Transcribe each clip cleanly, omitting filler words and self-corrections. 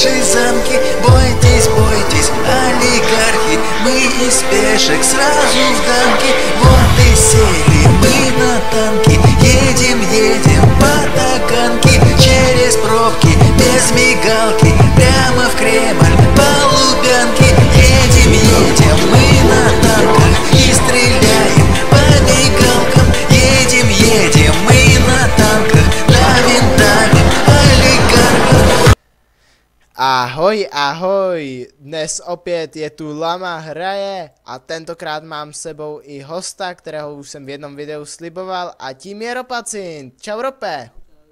наши замки. Бойтесь, бойтесь, олигархи, мы из пешек сразу в дамки. Вот и сели мы на танки, едем, едем по Таганке. Через пробки, без мигалки, прямо в Кремль, по Лубянке. Едем, едем мы на танках и стреляем по мигалкам. Едем, едем мы на танках, давим, давим олигархов. Ahoj, ahoj, dnes opět je tu Lama hraje a tentokrát mám s sebou i hosta, kterého už jsem v jednom videu sliboval a tím je Ropacint. Čau Rope.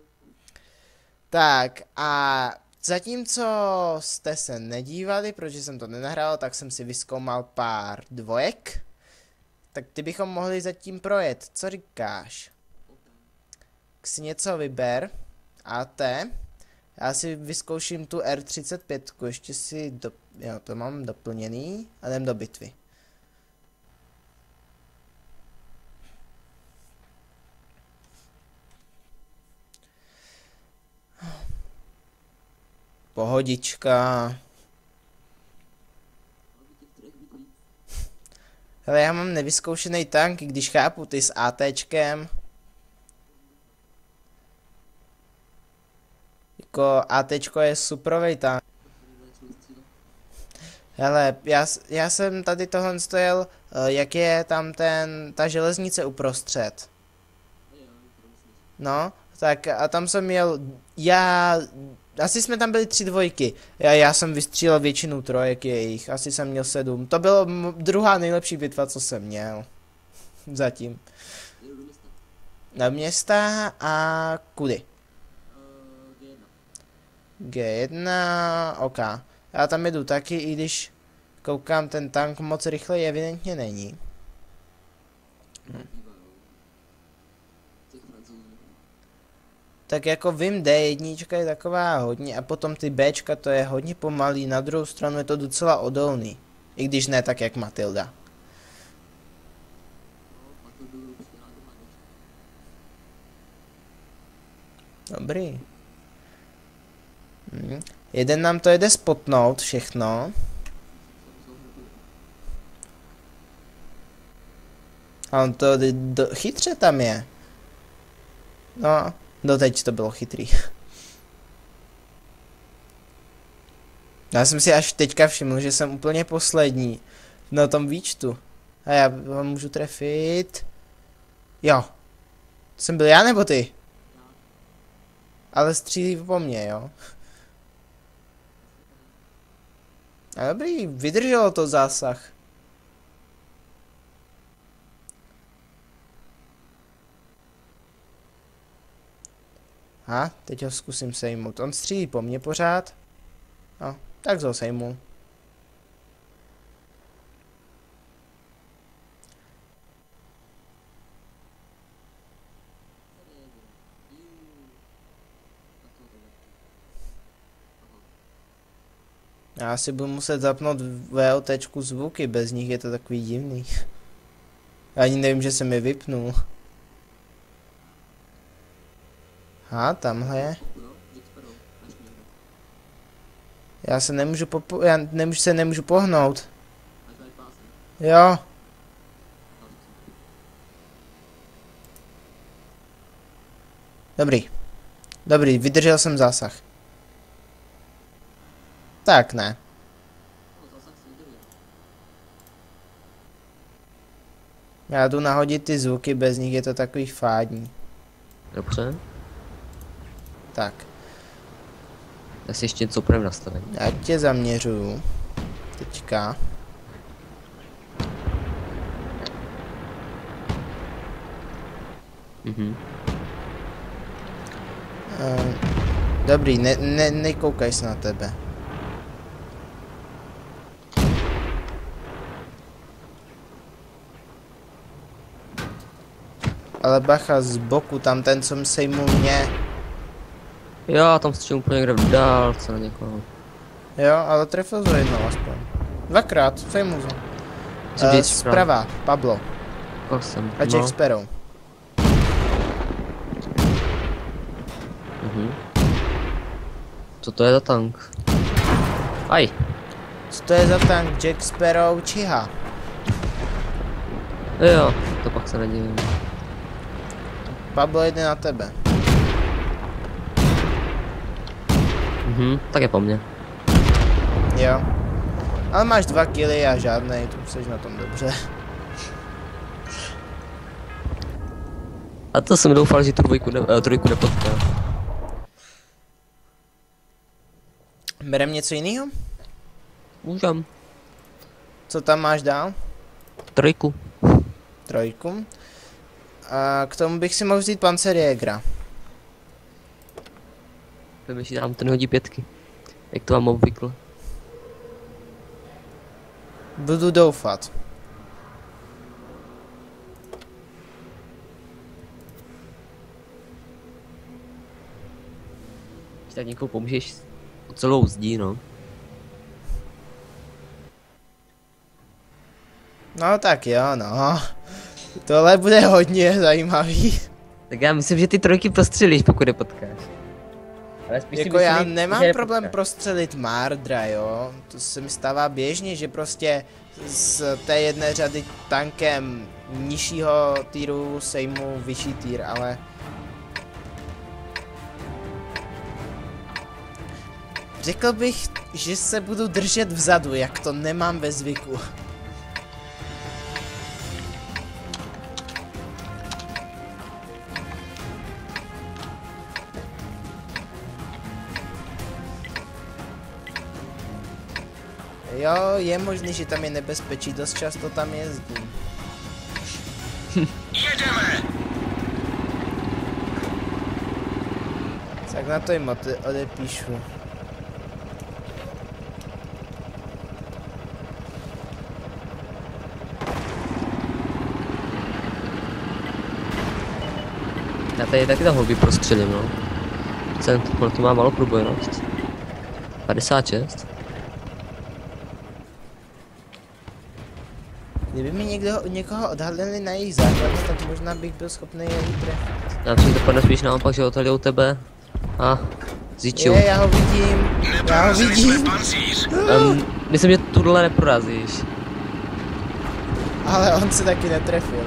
Tak a zatímco jste se nedívali, protože jsem to nenahrál, tak jsem si vyzkoumal pár dvojek. Tak ty bychom mohli zatím projet, co říkáš? Tak si něco vyber, AT. Já si vyzkouším tu R35, ještě si jo, to mám doplněný a jdem do bitvy. Pohodička. Hele, já mám nevyzkoušený tank, když chápu ty s ATčkem. Jako ATčko je superovej tank. Hele, já jsem tady tohle stojil, jak je tam ta železnice uprostřed. No, tak a tam jsem měl, asi jsme tam byli 3 dvojky. Já jsem vystřílel většinu trojek jejich, asi jsem měl 7. To bylo druhá nejlepší bitva, co jsem měl. Zatím. Do města a kudy? G1, OK. Já tam jedu taky, i když koukám, ten tank moc rychle evidentně není. Tak jako vím, D1 je taková hodně a potom ty Bčka to je hodně pomalý, na druhou stranu je to docela odolný. I když ne tak jak Matilda. Dobrý. Jeden nám to jede spotnout všechno. A on to chytře tam je. No, doteď to bylo chytrý. Já jsem si až teďka všiml, že jsem úplně poslední na tom výčtu. A já ho můžu trefit. Jo. To jsem byl já nebo ty? Ale střílí po mně, jo. A dobrý, vydrželo to zásah. A teď ho zkusím sejmout. On střílí po mně pořád. No, tak ho sejmu. Já si budu muset zapnout VLTčku zvuky, bez nich je to takový divný. Ani nevím, že jsem je vypnul. A tamhle je. Já se nemůžu pohnout. Jo. Dobrý. Dobrý, vydržel jsem zásah. Tak ne. Já jdu nahodit ty zvuky, bez nich je to takový fádní. Dobře. Tak. Já si ještě něco upravím nastavení. Já tě zaměřuju. Teďka. Dobrý, nekoukaj se na tebe. Ale bacha z boku, tam ten, co sejmul mě. Já tam střelím úplně někde v dálce na někoho. Jo, ale trefil to jednou aspoň. Dvakrát, sejmul to. Zprava, Pablo. A Jack Sparrow. Co to je za tank? Aj. Co to je za tank? Jack Sparrow Chiha. Jo, to pak se nedivím. Pablo jde na tebe. Tak je po mně. Jo. Ale máš 2 killy a žádnej, tu jsi na tom dobře. A to jsem doufal, že tu trojku nepotká. Berem něco jiného? Můžem. Co tam máš dál? Trojku. 3. A k tomu bych si mohl vzít Panzerjägera. Vím, že dám ten hodí 5. Jak to mám obvykle. Budu doufat. Když tak někomu pomůžeš o celou zdí, no. No tak jo, no. Tohle bude hodně zajímavý. Tak já myslím, že ty trojky prostřelíš, pokud je potkáš. Ale spíš Jako já nemám problém prostřelit Mardra, jo. To se mi stává běžně, že prostě z té jedné řady tankem nižšího týru sejmu vyšší týr, ale... Řekl bych, že se budu držet vzadu, jak to nemám ve zvyku. Jo, je možný, že tam je nebezpečí, dost často tam jezdím. Jedeme! Tak na to jim odepíšu. Já tady taky ta hobby prostřelím, no. To má malou průbojnost. 56. Kdyby mi někoho odhalili na jejich základně, tak možná bych byl schopný je trefit. Já myslím, že to padne spíš naopak, že odhalil tebe a zíčil. Já ho vidím, já ho vidím. Myslím, že tuhle neprorazíš. Ale on se taky netrefil.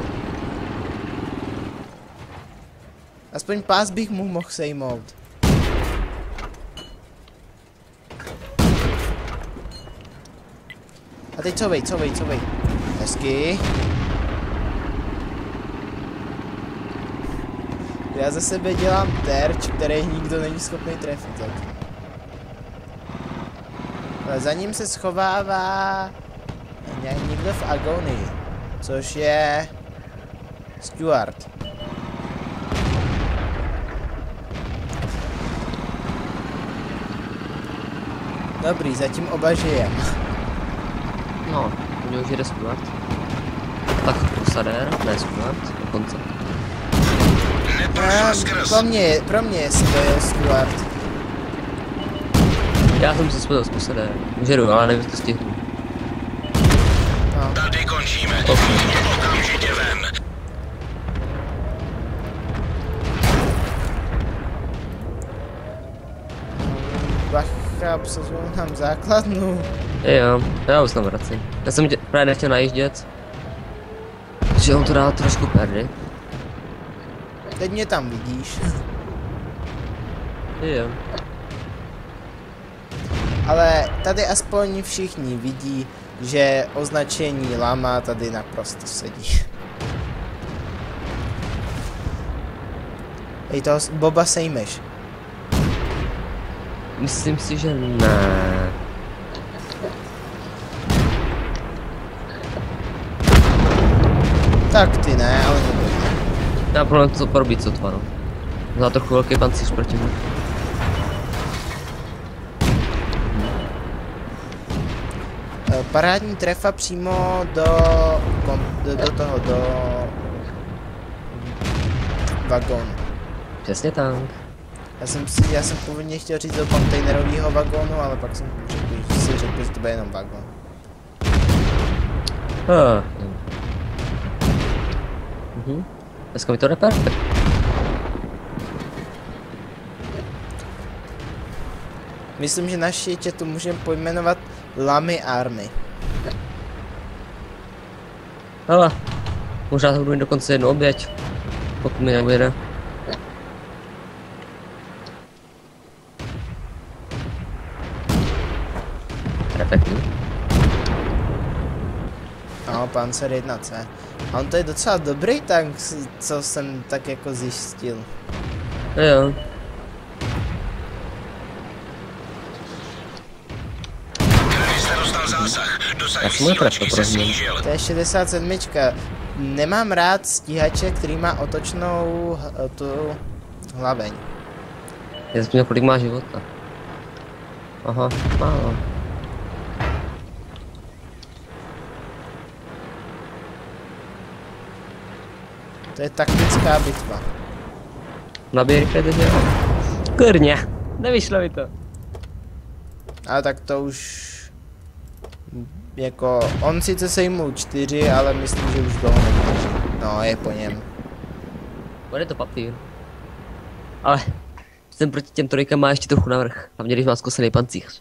Aspoň pás bych mu mohl sejmout. A teď couvej. Hezky. Já za sebe dělám terč, který nikdo není schopný trefit zatím. Ale za ním se schovává někdo v agonii, což je Stuart. Dobrý, zatím oba žijem. No, mě už jede Stuart. Tak Posadér, ne Stuart, dokonce. Pro mě je Stuart. Já jsem se spojil s Posadérem. Můžu, ale nevím, to stihnu. No. Tady končíme. Okamžitě ven. Bacha, obsazují nám základnu. Jo, já už tam vracím. Já jsem právě nechtěl najíždět. Že on to dá trošku perdy. Teď mě tam vidíš. Jo. Ale tady aspoň všichni vidí, že označení lama tady naprosto sedí. Hej, toho Boba sejmeš. Myslím si, že ne. Tak ty ne, ale nebudu. Já problém co probít sotva, no. Za trochu velký pancíř proti mě. Parádní trefa přímo do vagónu. Přesně tak. Já jsem původně chtěl říct do kontejnerového vagónu, ale pak jsem řekl, že to bude jenom vagón. Dneska mi to jde perfekt. Myslím, že naši tě tu můžeme pojmenovat Lamy Army. Hele, možná to budu mít dokonce jednu oběť. Pokud mi nevyjde. Perfektní. No, Panzer 1C. A on to je docela dobrý tank, co jsem tak jako zjistil. Jo. Jste dostal zásah. Dosah Já jsem netrefil vysílačky se pro mě. snížil. To je 67. Nemám rád stíhače, který má otočnou tu hlaveň. Já jsem měl, kolik má života. Aha, málo. To je taktická bitva. Nabij rychle teď, jo. Kurně, nevyšlo mi to. Ale tak to už... Jako, on sice sejmul 4, ale myslím, že už toho nemůže. No, je po něm. Bude to papír. Ale jsem proti těm trojkám má ještě trochu navrch. Hlavně když má zkosený pancíř.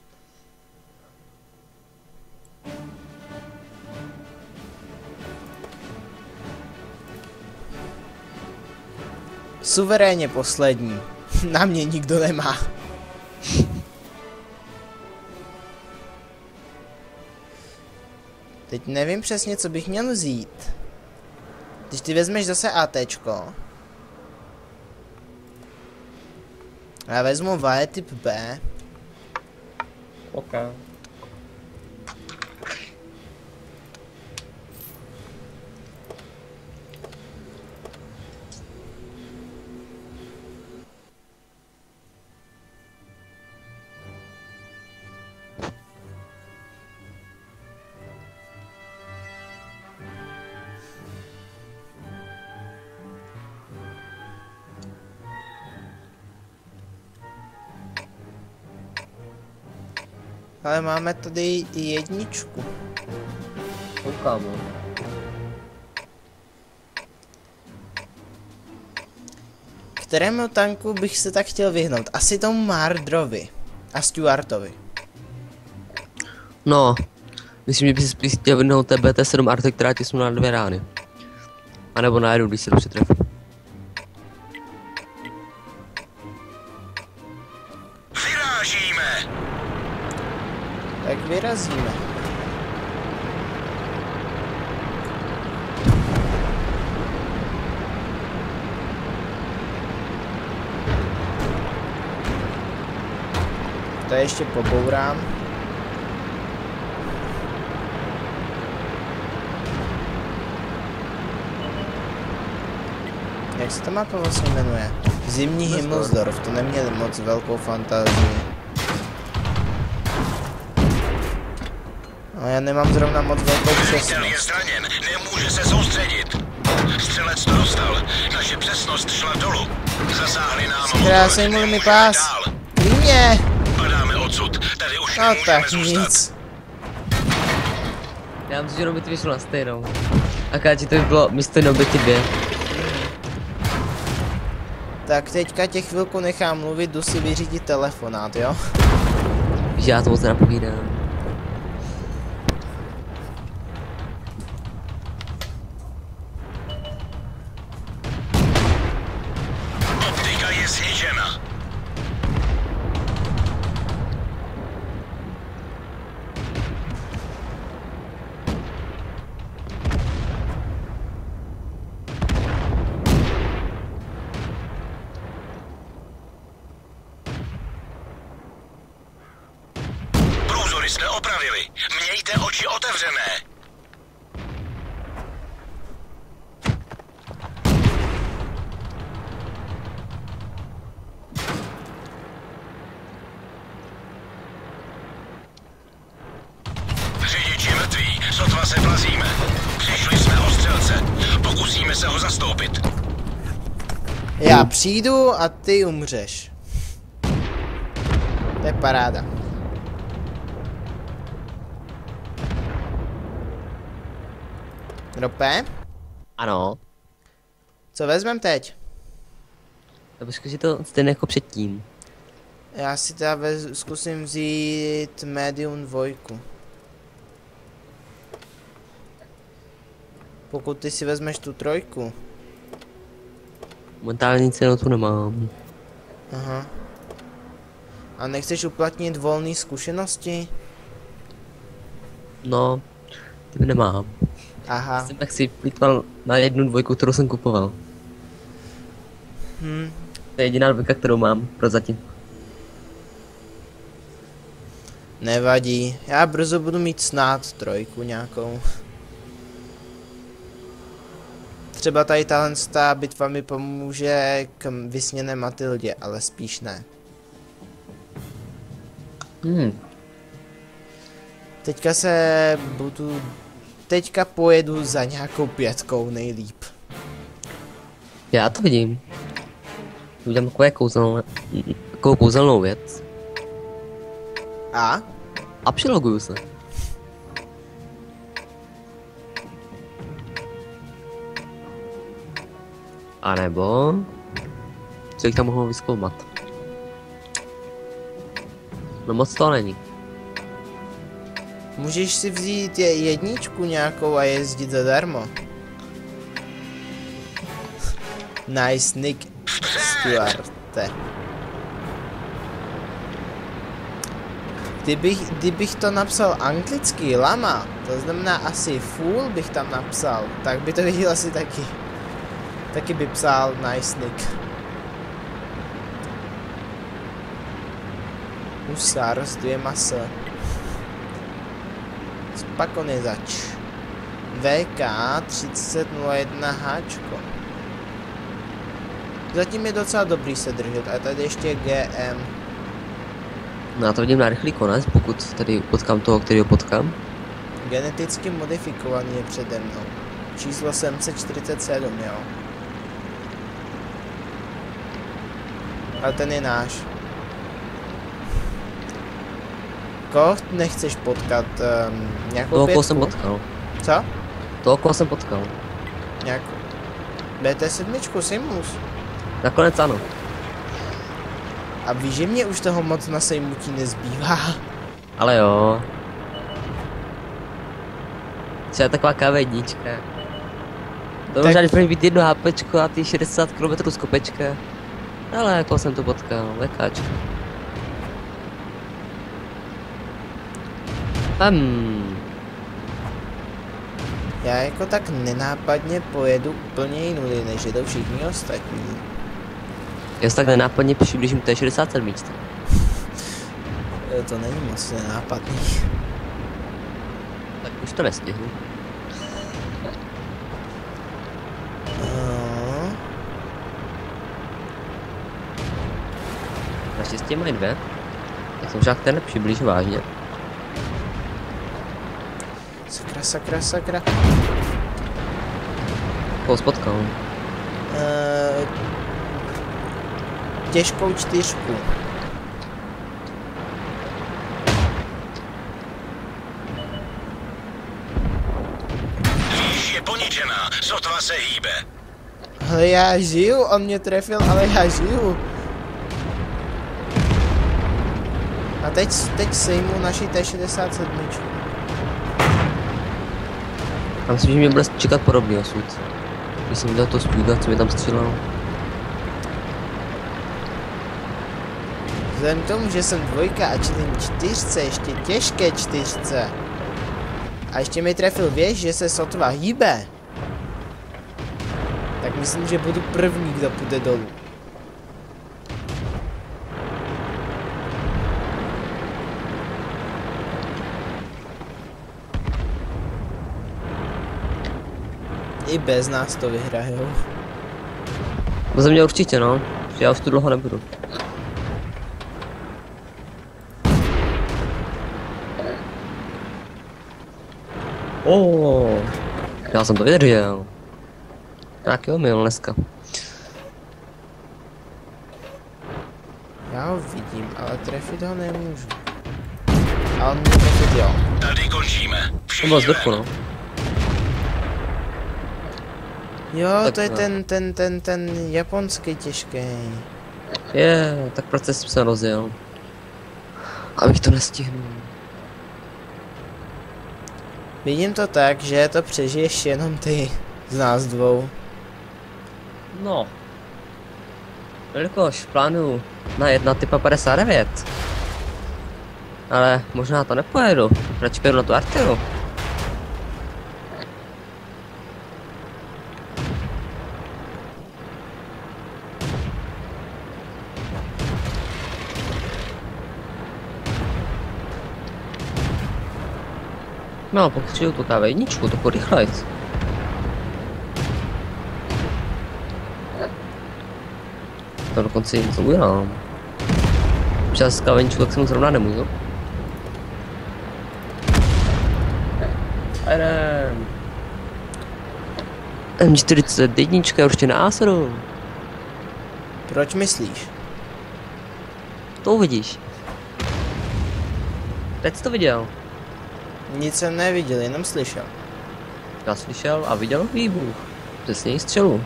Suverénně poslední. Na mě nikdo nemá. Teď nevím přesně, co bych měl vzít. Když ty vezmeš zase ATčko. Já vezmu VAE typ B. OK. Ale máme tady i jedničku. Koukám. Kterému tanku bych se tak chtěl vyhnout? Asi tomu Mardrovi. A Stuartovi. No, myslím, že by si spíš chtěl vyhnout té BT7 Arty, která ti na 2 rány. A nebo na 1, když se dobře trefí. Vyrážíme! Tak vyrazíme. To ještě pobourám. Jak se to mapa vlastně jmenuje? Zimní Himmelsdorf, to neměli moc velkou fantazii. No, já nemám zrovna moc velkou Velitel přesnost. je zraněn, nemůže se soustředit. Střelec to dostal, naše přesnost šla dolů. Zasáhli nám Zkrásej motor, mi nemůžeme pás. dál. Klíně! Padáme odsud, tady už No nemůžeme tak zůstat. nic. Já myslím, že jenom by to vyšlo na stejnou. Aká ti to by bylo místo jenom by ti 2. Tak teďka tě chvilku nechám mluvit, jdu si vyřídit telefonát, jo? Že já to moc nenapovídám. Optika je zničena. Průzory jsme opravili. Mějte oči otevřené. Řidič je mrtvý, sotva se plazíme. Přišli jsme o střelce. Pokusíme se ho zastoupit. Já přijdu a ty umřeš. To je paráda. Rope, Ano. co vezmem teď? Já bych řekl, že to stejně jako předtím. Já si teda zkusím vzít medium 2. Pokud ty si vezmeš tu 3. Momentálně cenu tu nemám. Aha. A nechceš uplatnit volné zkušenosti? No, ty nemám. Aha. Jsem tak si plýtval na 1, 2, kterou jsem kupoval. To je jediná 2, kterou mám prozatím. Nevadí. Já brzo budu mít snad 3 nějakou. Třeba tady tahle bitva mi pomůže k vysněné Matildě, ale spíš ne. Teďka pojedu za nějakou 5 nejlíp. Já to vidím. Udělám takovou kouzelnou věc. A přiloguju se. A nebo... Co jich tam mohlo vyzkoumat? No moc to není. můžeš si vzít 1 nějakou a jezdit zadarmo. Nice Nick Stuarte. Kdybych to napsal anglicky, lama, to znamená asi fool bych tam napsal, tak by to viděl asi taky. Taky by psal nice Nick. Husar s 2 s. Spakonizač. VK 3001 háčko. Zatím je docela dobrý se držet, a tady ještě GM. No já to vidím na rychlý konec, pokud tady potkám toho, kterýho potkám. Geneticky modifikovaný je přede mnou. Číslo 747, jo. Ale ten je náš. Koho nechceš potkat? Nějakou Toho, 5? koho jsem potkal. Co? Toho, koho jsem potkal. Nějakou. BT7 Simus. Nakonec ano. A víš, že mě už toho moc na sejmutí nezbývá. Ale jo. Třeba taková KV1. To možná první být 1 HPčko a ty 60 km skopečka. Ale jako jsem to potkal, VKčko. Já jako tak nenápadně pojedu úplně jinudy, než jedou všichni ostatní. Já se tak nenápadně přiblížím k té 67. To není moc nenápadný. Tak už to nestihnu. Naštěstí mají 2. Tak jsem však ten nepřiblížil vážně. Sakra. Koho spotkal? Těžkou 4. Říš je poničená, sotva se hýbe. Ale já žiju, on mě trefil, ale já žiju. A teď sejmu naši T67. Já myslím, že mě bude čekat podobný osud. Když jsem viděl to spůjda, co mi tam střílel. Vzhledem k tomu, že jsem 2 a čelím 4, ještě těžké 4. A ještě mi trefil, věž, že se sotva hýbe. Tak myslím, že budu první, kdo půjde dolů. I bez nás to vyhrajou. Za mě určitě no, že já už tu dlouho nebudu. Já jsem to vydržel. Nějaký omyl dneska. Já ho vidím, ale trefit ho nemůžu. A on mě trefit jo. Tady končíme. To bylo z vrchu no. Jo, Tak to je no. ten japonský těžký. Tak proces jsem se rozjel. Abych to nestihnul. Vidím to tak, že to přežiješ jenom ty z nás dvou. No. Jelikož plánuju najet na typa 59. Ale možná to nepojedu. Radši pojedu na tu Artilu. No, pokud přijdu tu kávejničku, to půjdu rychlejc. To dokonce jim co udělám. Přes kávejničku, tak se mu zrovna nemůžu. Jdem. M41 je určitě na A7. Proč myslíš? To uvidíš. Teď jsi to viděl. Nic jsem neviděl, jenom slyšel. Já slyšel a viděl výbuch. Přesně střelu.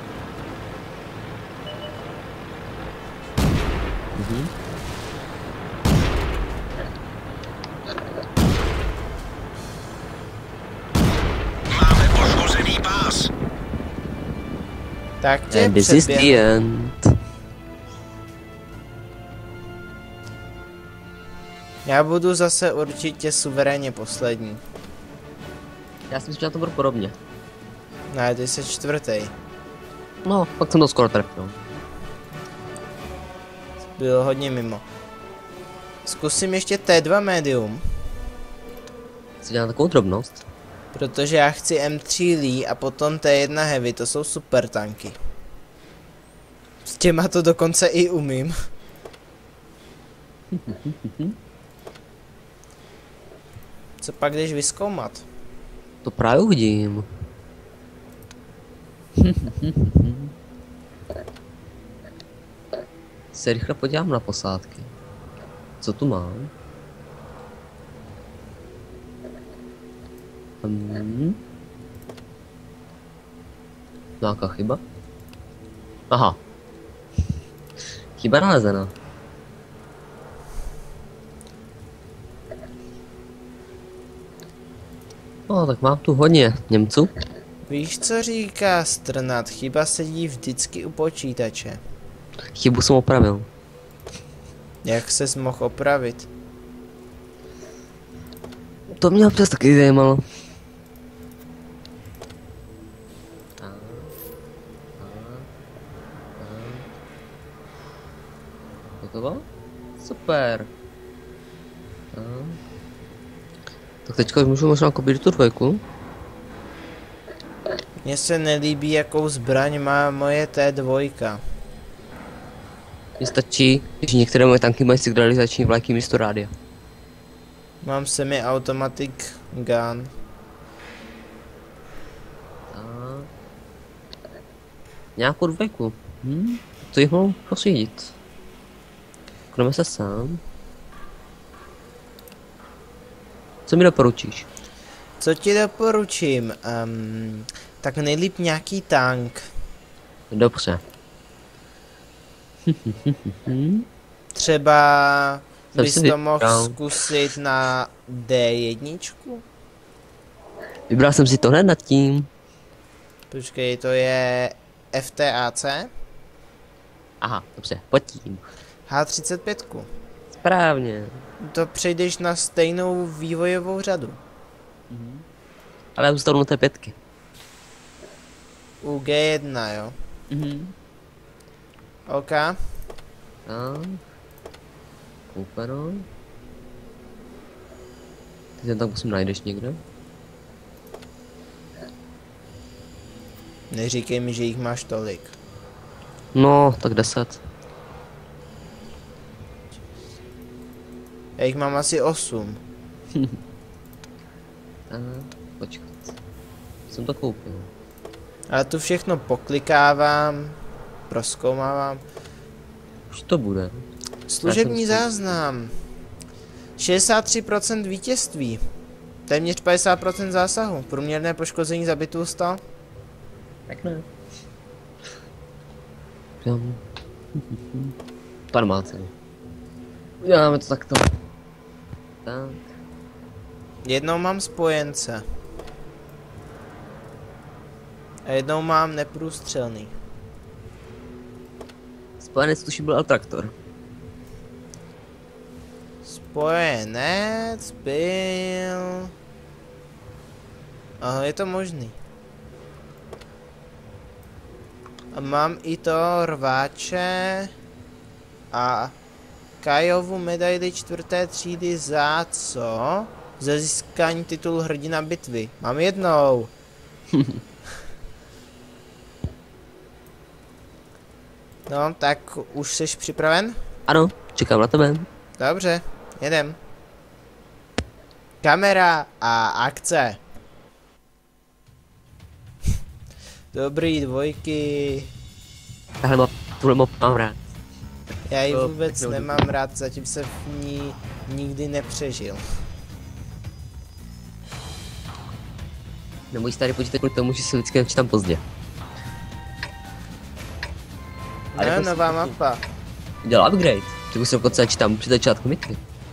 Máme poškozený pás. Tak tě And this is the předběhnu. end. Já budu zase určitě suverénně poslední. Já si myslím, že na to budu podobně. Ne, ty jsi čtvrtý. No, pak jsem to skoro trefil. Byl hodně mimo. Zkusím ještě T2 medium, Chci dělat takovou drobnost. protože já chci M3 Lee a potom T1 Heavy, to jsou super tanky. S těma to dokonce i umím. Co pak jdeš vyzkoumat? To právě uvidím. Se rychle podívám na posádky. Co tu mám? Nějaká chyba? Aha. Chyba nalezena. No, tak mám tu hodně Němců. Víš, co říká Strnad? Chyba sedí vždycky u počítače. Chybu jsem opravil. Jak ses mohl opravit? To mě občas taky zajímalo. Hotovo? Super. Tak teďka už můžu možná koupit tu dvojku. Mně se nelíbí, jakou zbraň má moje T2. Mně stačí, že některé moje tanky mají signalizační vlajky místo rádia. Mám semi-automatic gun. Nějakou dvojku. To jich mohu posvítit. Koneme se sám. Co mi doporučíš? Co ti doporučím? Tak nejlíp nějaký tank. Dobře. Třeba Jsem bys si to mohl vybral. zkusit na D1? Vybral jsem si to hned nad tím. Počkej, to je FTAC? Aha, dobře, pod tím. H35. Správně. To přejdeš na stejnou vývojovou řadu. Ale já zůstanu na té pětky. U G1, jo. OK. Koupeno. Ty ten tam musím najdeš někde. Neříkej mi, že jich máš tolik. No, tak 10. Já jich mám asi 8. Počkat. Jsem to koupil. Ale tu všechno poklikávám, prozkoumávám. Už to bude. Služební Já jsem si- záznam. 63% vítězství. Téměř 50% zásahu. Průměrné poškození zabitů 100. Tak ne. Tam. Pan má cenu. Uděláme to takto. Tak. Jednou mám spojence. A jednou mám neprůstřelný. Spojenec tuším byl Altraktor. Spojenec byl... Aha, je to možný. A mám i to rváče a Kajovu medaili 4. třídy za co? Za získání titulu hrdina bitvy. Mám jednou. No, tak už jsi připraven? Ano, čekám na tebe. Dobře, jedem. Kamera a akce. Dobrý, dvojky. Tuhle map mám rád. Já ji vůbec nemám rád, zatím se v ní nikdy nepřežil. Nemůj starý počítač kvůli tomu, že se vždycky načítám pozdě. No, nová mapa. Dělal upgrade. Tak už se dokonce načítám při začátku bitvy.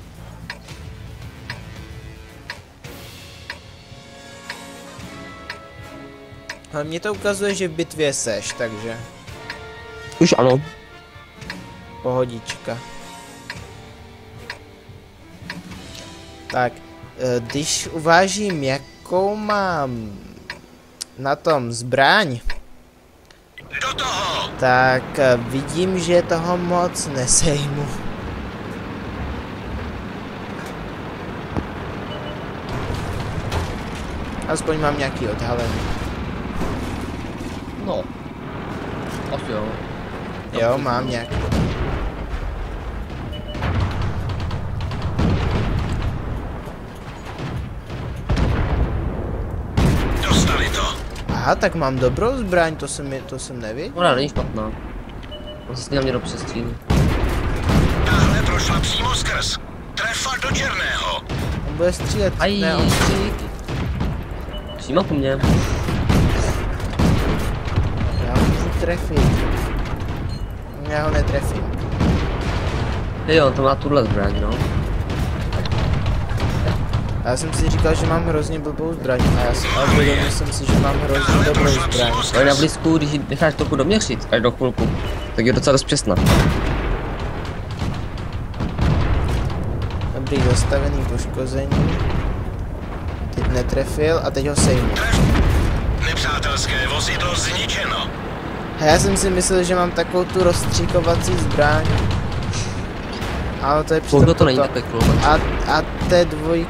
Ale mě to ukazuje, že v bitvě seš, takže Už ano. pohodička. Tak, když uvážím, jakou mám na tom zbraň, Do toho! tak vidím, že toho moc nesejmu. Aspoň mám nějaký odhalení. No. Asi jo. Jo, mám nějaký. Dostali to! Aha, tak mám dobrou zbraň, to jsem nevěděl. Ona není špatná. On se s ní na mě přestřílí. Tahle prošla přímo skrz. Trefa do černého. On bude střílet, Aj, ne, on Přímo po mně. já ho můžu trefit. Já ho netrefím. Jo, to má tuhle zbraň, no. Já jsem si říkal, že mám hrozně blbou zbraň a uvědomil jsem si, že mám hrozně dobrou zbraň. Ale na blízku, když ji necháš trochu doměřit, až do chvilku, tak je docela dost přesná. Dobrý, zastavený poškození. Teď netrefil a teď ho sejmu. Nepřátelské vozidlo zničeno. A já jsem si myslel, že mám takovou tu rozstříkovací zbraň. Ale to je přitom Možno to není toto. takové kloubek. A T2.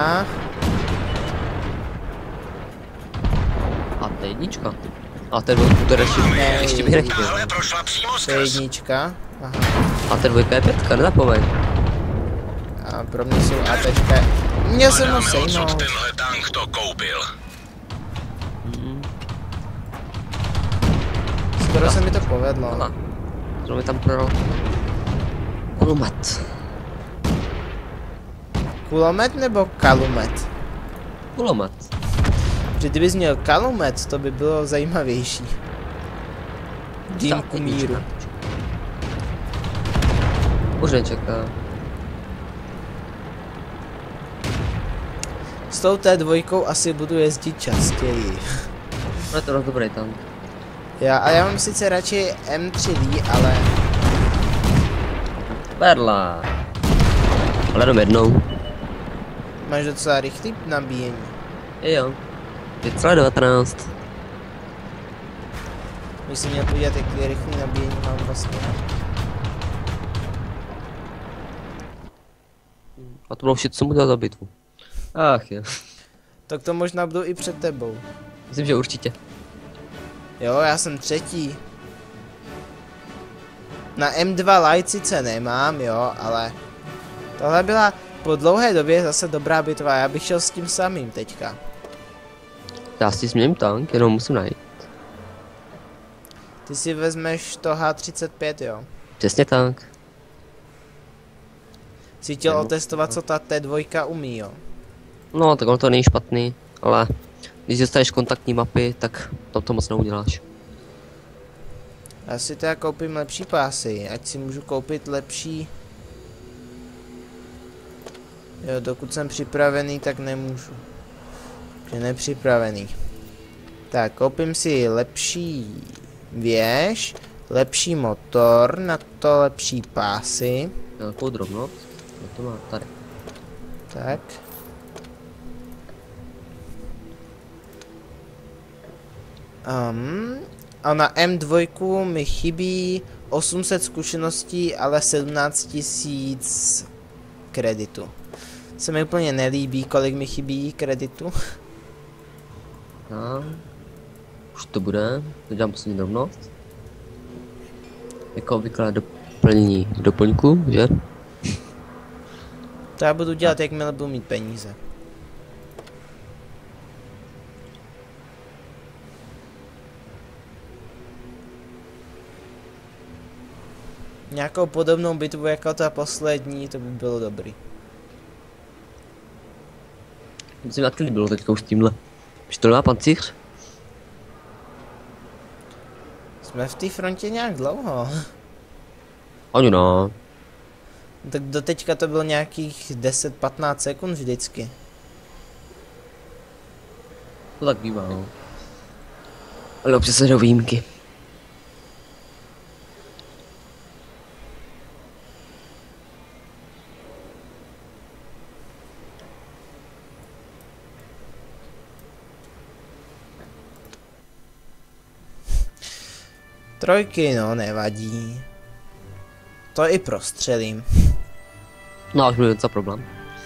A to je jednička. A to je dvojka, to ještě bych nechtěl. Tahle prošla přímo To je skrz. jednička. Aha. A to je dvojka je pětka, nezapomeň. A pro mě jsou ATčka. Měl jsem ho Hledáme, odsud sejmout. tenhle tank to koupil. Skoro se mi to povedlo. Aha. To mi tam pro... Kulomet. Kulomet nebo kalumet? Kulomet. Protože kdybys měl kalumet, to by bylo zajímavější. Dýmku míru. Už nečeká. S tou T2 asi budu jezdit častěji. No je to dost dobrý tam. Já mám sice radši M3D, ale Perla. Ale jenom jednou. máš docela rychlý nabíjení. Jo. 5,19. Když si měl podívat, jaký rychlý nabíjení mám vlastně. A to bylo vše, co mu dal za bitvu. Ach jo. Tak to možná budu i před tebou. Myslím, že určitě. Jo, já jsem třetí. Na M2 Light sice nemám, jo, ale tohle byla po dlouhé době zase dobrá bitva, já bych šel s tím samým teďka. Já si změním tank, jenom musím najít. Ty si vezmeš to H35, jo. Přesně tak. Jsi chtěl otestovat, co ta T2 umí, jo. No, tak ono to není špatný, ale když dostaneš kontaktní mapy, tak to moc neuděláš. Já si teda koupím lepší pásy, ať si můžu koupit lepší. Jo, dokud jsem připravený, tak nemůžu. Že nepřipravený. Tak, koupím si lepší věž, lepší motor, na to lepší pásy. Nějakou drobnost? No to má tady. Tak. A na M2 mi chybí 800 zkušeností, ale 17 000 kreditu. Se mi úplně nelíbí, kolik mi chybí kreditu. No. Už to bude. Udělám poslední drobnost. Jako obvykle doplnění doplňku, že? To já budu dělat, jakmile budu mít peníze. Nějakou podobnou bitvu jako ta poslední, to by bylo dobrý. Myslím, jak to líbilo teďka už s tímhle. Už to nemá pancíř? Jsme v té frontě nějak dlouho. Ani no. Tak doteďka to bylo nějakých 10-15 sekund vždycky. To tak bývá, no. Ale občas se do výjimky. Trojky, no, nevadí. To i prostřelím. No a už byl docela problém.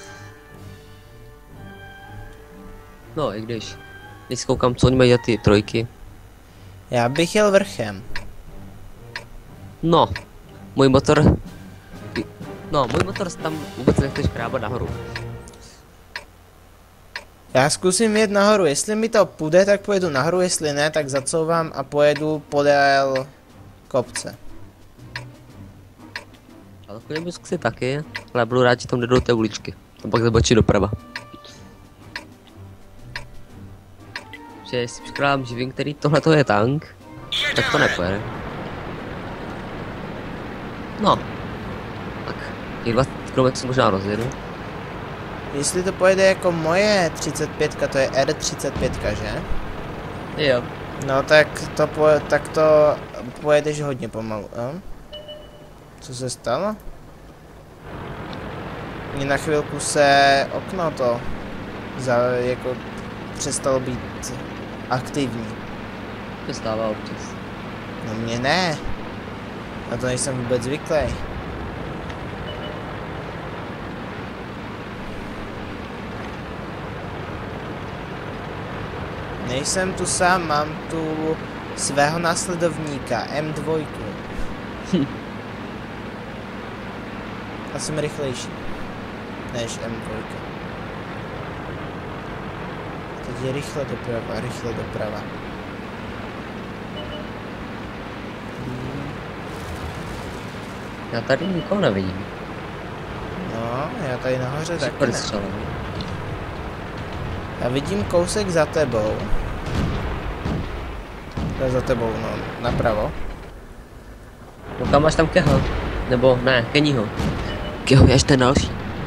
No, i když. Když koukám, co oni mají ty trojky. Já bych jel vrchem. No, můj motor... No, můj motor tam vůbec nechceš krábat nahoru. Já zkusím jet nahoru, jestli mi to půjde, tak pojedu nahoru, jestli ne, tak zacouvám a pojedu podél kopce. A takový bych zkusit taky, ale budu rád, že tam jde do té uličky. A pak zabočí doprava. Že jestli přikládám živin, který tohle je tank, tak to nepojede. No. Tak, těch 20 km možná rozjedu. Jestli to pojede jako moje 35, to je R35, že? Jo. No tak to pojedeš hodně pomalu, jo? Co se stalo? Mně na chvilku se okno to jako přestalo být aktivní. To stává občas. No mně ne. Na to nejsem vůbec zvyklý. Nejsem tu sám, mám tu svého následovníka, M2. A jsem rychlejší než M2. Teď je rychle doprava, rychle doprava. Já tady nikoho nevidím. No, já tady nahoře taky Super ne. střela. Já vidím kousek za tebou. To je za tebou, no, napravo. No kam máš tam Keho? Nebo ne, Kennyho. Keho je až ten další.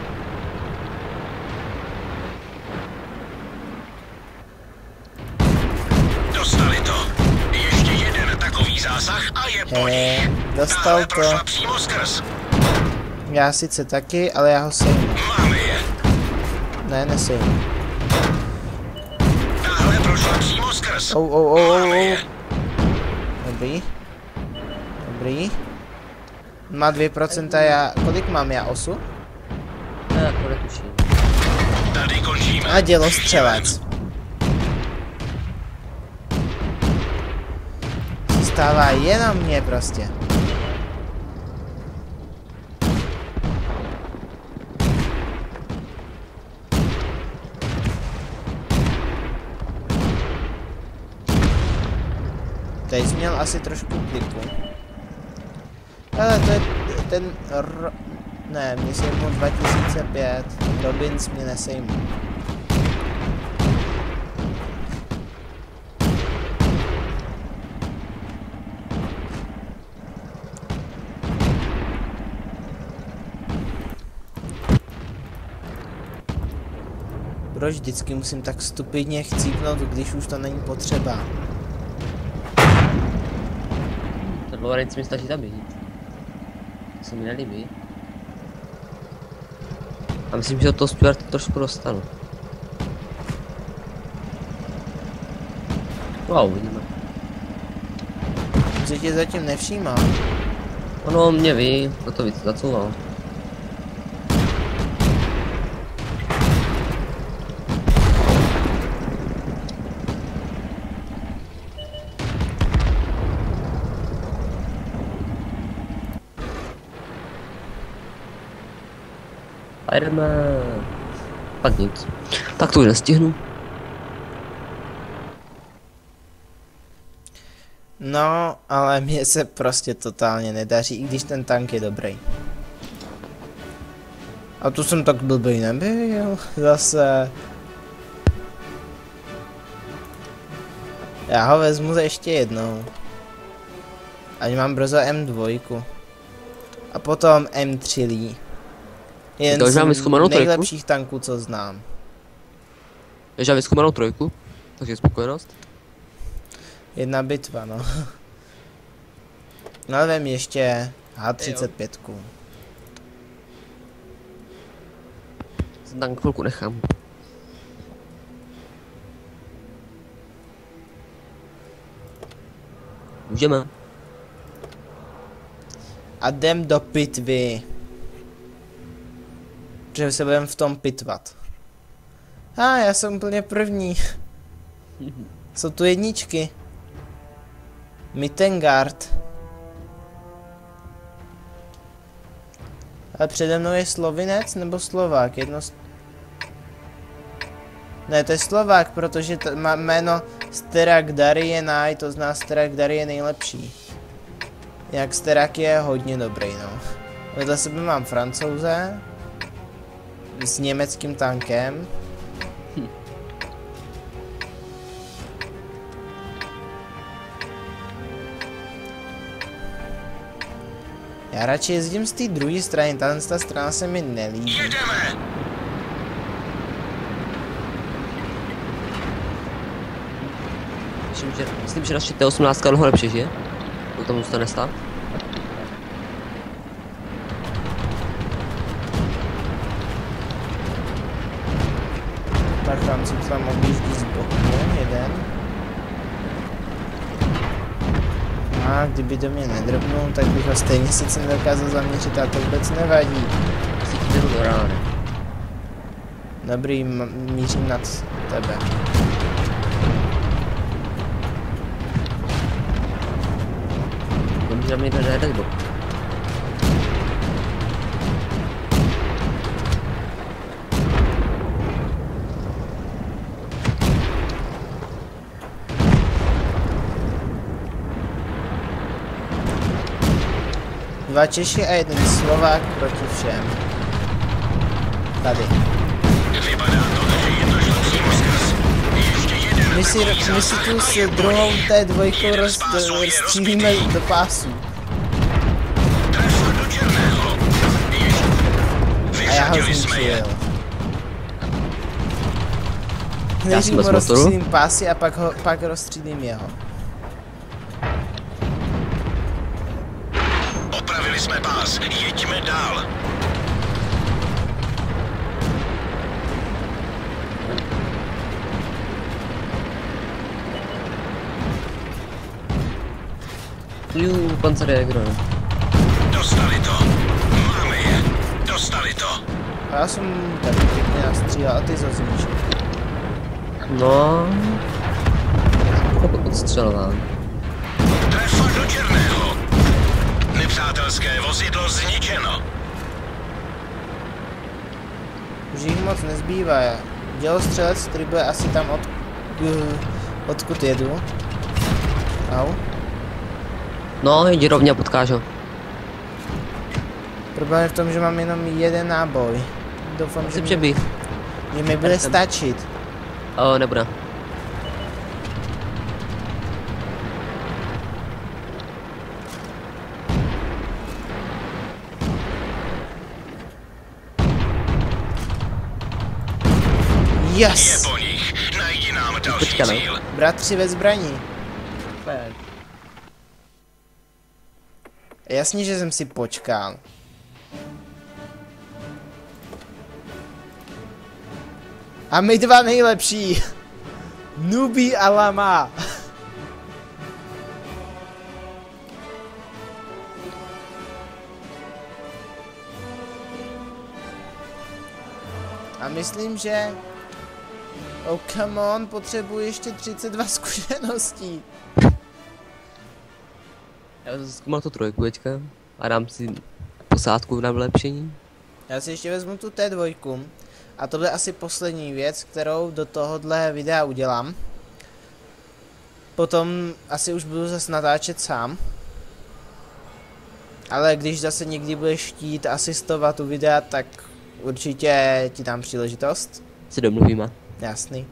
Dostali to. Ještě jeden takový zásah a je po nich. Dostal Tahle to. prošla přímo skrz. Já sice taky, ale já ho sejmu. Máme je. Ne, nesejmu. Tahle prošla přímo skrz. Máme je. Dobrý. Dobrý. Má 2%, já... Kolik mám já? 8? Ne, to netuším. Tady končíme. A dělostřelec. Stává jenom mě prostě. Teď jsi měl asi trošku kliku. Ale to je ten ne, mě sejmul 2005. Robins mě nesejmul. proč vždycky musím tak stupidně chcípnout, když už to není potřeba? Ten Lorenz mi stačí zabít. To se mi nelíbí. A myslím, že od toho Stuarta trošku dostanu. Wow, uvidíme. Že tě zatím nevšímá. Ono mě ví, kdo to víc zacouval. A jdeme. Pak nic. Tak to už nestihnu. No, ale mně se prostě totálně nedaří, i když ten tank je dobrý. A tu jsem tak blbý nebyl, zase. Já ho vezmu ještě jednou. Ať mám brzo M2. A potom M3. Jeden z nejlepších tanků, co znám. Jež já vyzkoumanou trojku, takže spokojenost. Jedna bitva, no. No vem ještě H35. Tank chvilku nechám. Můžeme. A jdem do pitvy. Protože se budeme v tom pitvat. Já jsem úplně první. Jsou tu jedničky. Mittengard. Ale přede mnou je Slovinec nebo Slovák? Ne, to je Slovák, protože má jméno Sterak Darjenaj, to zná Sterak Darjen je nejlepší. Jak Sterak je hodně dobrý, no. Vedle sebe mám Francouze. S německým tankem. Já radši jezdím z té druhé strany, ta strana se mi nelíbí. Jedeme! Myslím, že naše T18 je mnoho lepší, že? To tam zůstane stát. Tak tam si tam objíždí z boku, jeden. A kdyby do mě nedrobnul, tak bych ho stejně sice nedokázal zaměřit, a to vůbec nevadí. Asi ti jdu do rány. Dobrý, mířím nad tebe. Dobře, na mě nejde z boku. Dva Češi a jeden Slovák proti všem. Tady. Vypadá to, že je to šlací rozkaz. Ještě jeden. My si tu s druhou T2 rozstřílíme do pásu. Trefil do černého. A já ho Vyřadili jsme je. zničil. Nejdřív mu rozstřílím pásy a pak rozstřílím jeho. Opravili jsme pás. Jeďme dál. Panzerjäger. Dostali to. Máme je. Dostali to. A já jsem tady pěkně nastřílel a ty zazničil. No. Odstřelován. Trefa do černého. Nepřátelské vozidlo zničeno. Už jich moc nezbývá. Dělostřelec, který bude asi tam odkud jedu. Au. No, jdi rovně a potkáš ho. Problém je v tom, že mám jenom jeden náboj. Doufám, že Že mi bude stačit. Nebude. Yes! po nich. Najdi nám další Počkej, no. cíl. Bratři ve zbraní. Jasně, že jsem si počkal. A my dva nejlepší. Nubí a Lama. A myslím, že... Oh, come on, potřebuji ještě 32 zkušeností. Já jsem zkoumal tu trojku teďka a dám si posádku na vylepšení. Já si ještě vezmu tu T2 a to bude asi poslední věc, kterou do tohohle videa udělám. Potom asi už budu zase natáčet sám. Ale když zase někdy budeš chtít asistovat u videa, tak určitě ti dám příležitost. Si domluvíme. Jasný.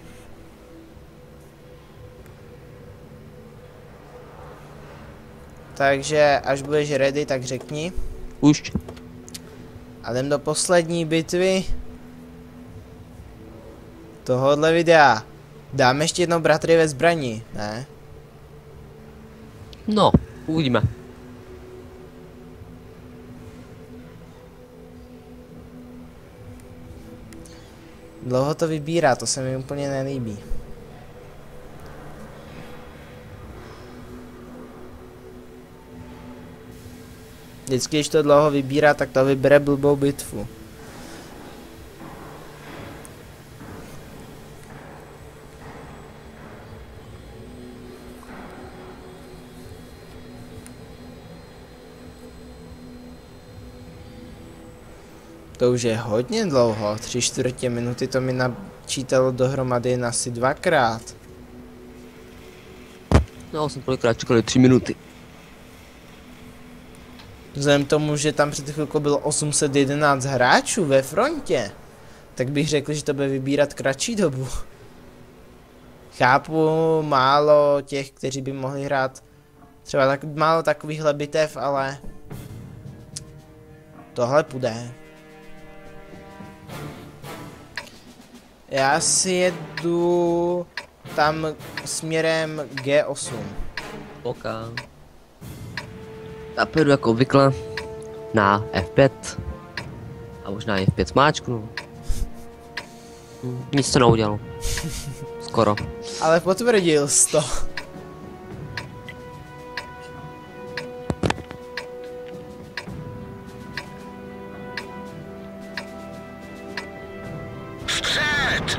Takže až budeš ready, tak řekni. Už. A jdem do poslední bitvy tohohle videa. Dáme ještě jednou bratry ve zbraní, ne? No, uvidíme. Dlouho to vybírá, to se mi úplně nelíbí. Vždycky, když to dlouho vybírá, tak to vybere blbou bitvu. To už je hodně dlouho, 3/4 minuty to mi načítalo dohromady jen asi 2krát. No, jsem tolikrát čekal 3 minuty. Vzhledem tomu, že tam před chvilkou bylo 811 hráčů ve frontě, tak bych řekl, že to bude vybírat kratší dobu. Chápu málo těch, kteří by mohli hrát třeba tak málo takovýchhle bitev, ale tohle půjde. Já si jedu tam směrem G8. OK. Já pojedu jako obvykle na F5. A možná i F5 smáčknu. Nic to neudělal. Skoro. Ale potvrdil jsi to. Vpřed!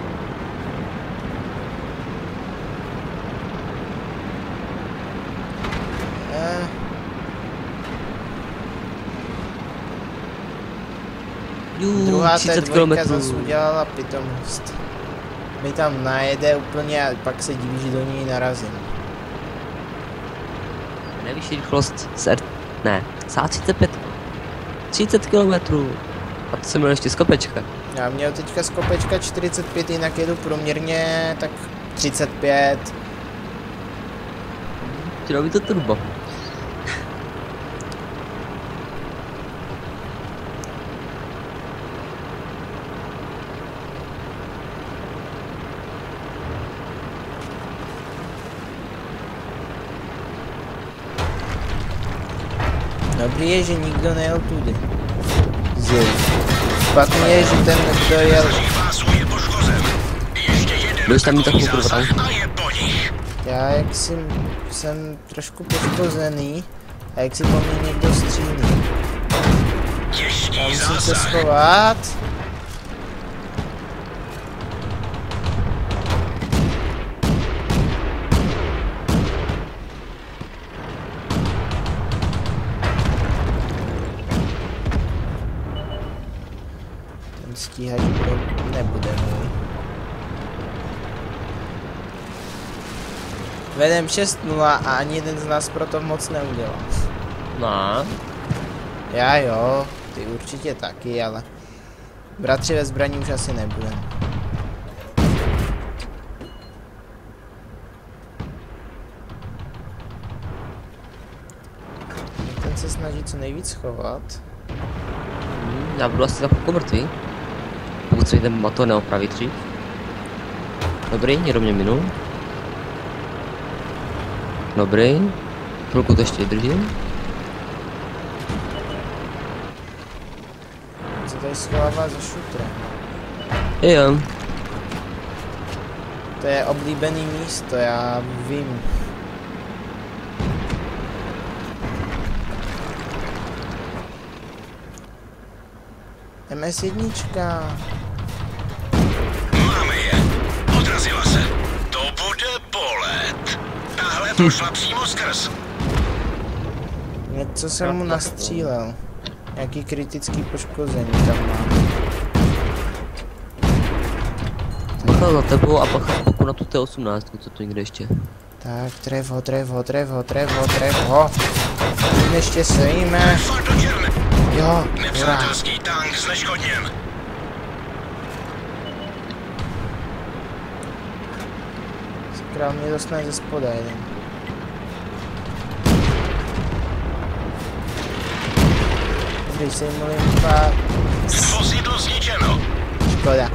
Druhá 30 T2 km. zase udělala pitomost. Mi tam najede úplně a pak se diví, že do ní narazím. Nejvyšší rychlost ne, 35. 30 km. A to jsem měl ještě z kopečka. Já měl teďka z kopečka 45, jinak jedu průměrně tak 35. Chtělo by to turbo. Dobrý je, že nikdo nejel tudy. Špatný je, že ten, kdo jel... Budeš tam mít takovou kurva. Já jak jsem trošku poškozený a jak si po mně někdo střílí. Já musím se schovat. Ten stíhač nebude můj. Vedem 6-0 a ani jeden z nás proto moc neudělal. No. Já jo, ty určitě taky, ale bratři ve zbraní už asi nebudem. Ten se snaží co nejvíc schovat. Já budu asi za chvilku mrtvý. Pokud se ten motor neopraví dřív. Dobrý, někdo mě minul. Dobrý. Chvilku to ještě držím. Co tady schovává za šutrem? Jo. To je oblíbený místo, já vím. MS1. Máme je. Odrazila se. To bude bolet. Tahle prošla přímo skrz. Něco jsem mu nastřílel. Nějaký kritický poškození tam má. Bacha za tebou a bacha boku na tu T18, co tu někde ještě. Tak, trev ho. Tím ještě sejme. Fakt do černé. Jo, hurá. Nepřátelský tank zneškodněn. Sakra, mě dostane ze spoda jeden. Dobrý, sejmuli pár. Vozidlo zničeno. Škoda.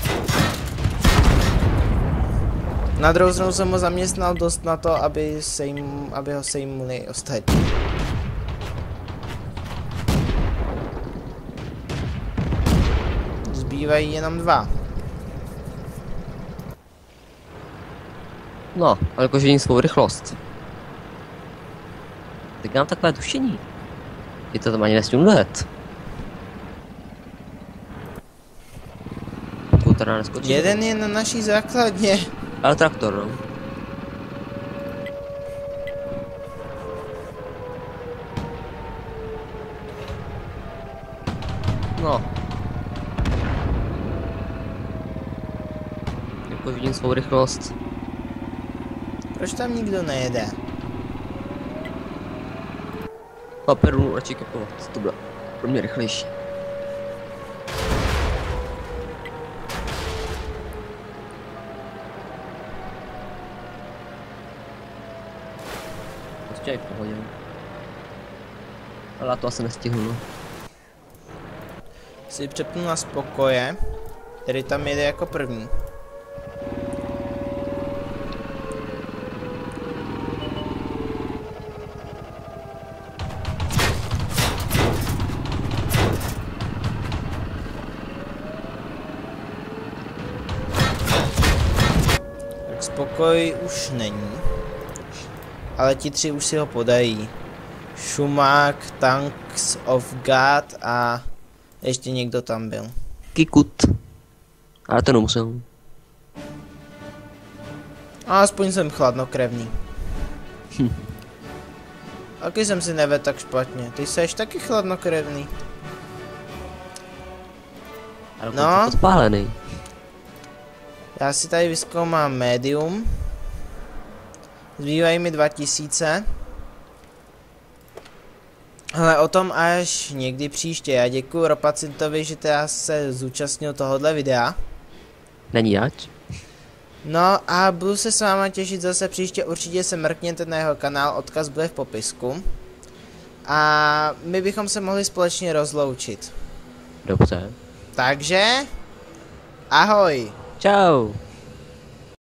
Na druhou stranu jsem ho zaměstnal dost na to, aby ho sejmuli ostatní. Zbývají jenom 2. No, ale jakože ní svou rychlost. Tak mám takové tušení. Je to tam ani nesmím let. Pokud teda neskočí. Jeden je na naší základně. Ale traktor, no. No. Jako vidím svou rychlost. Proč tam nikdo nejede? Paperu radši kapovat, to bylo pro mě rychlejší. Prostě je v pohodě. Ale já to asi nestihnu, no. Si přepnu na spokoje, který tam jede jako první. Tak spokoj už není. Ale ti 3 už si ho podají. Šumák, Tanks of God a ještě někdo tam byl. Kikut. Ale to nemusel. A aspoň jsem chladnokrevný. Taky jsem si nevedl tak špatně. Ty seš taky chladnokrevný. Ale No. podpálený. Já si tady vyzkoumám médium. Zbývají mi 2000. Ale o tom až někdy příště. Já děkuji Ropacintovi, že teda se zúčastnil tohohle videa. Není jač. No a budu se s váma těšit zase příště, určitě se mrkněte na jeho kanál, odkaz bude v popisku. A my bychom se mohli společně rozloučit. Dobře. Takže, ahoj! Čau.